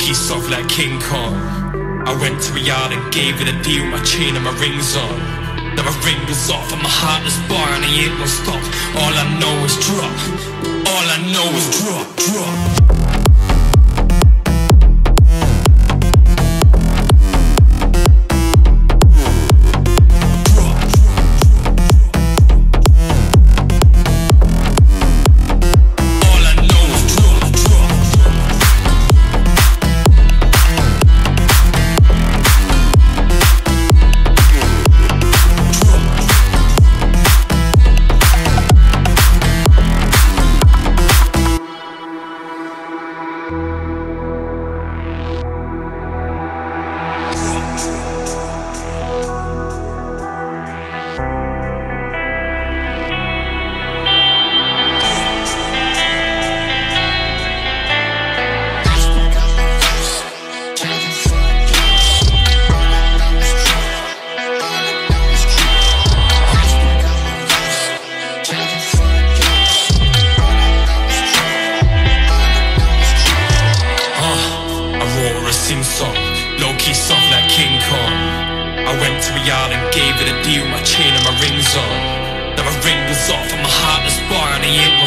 Low-key soft like King Kong. I went to a yard and gave it a deal, my chain and my rings on. Now my ring was off and my heart is bar and I ain't no stop. All I know is drop. All I know is drop, drop. Deal, my chain and my rings on. Now my ring was off and my heart is bar and I ain't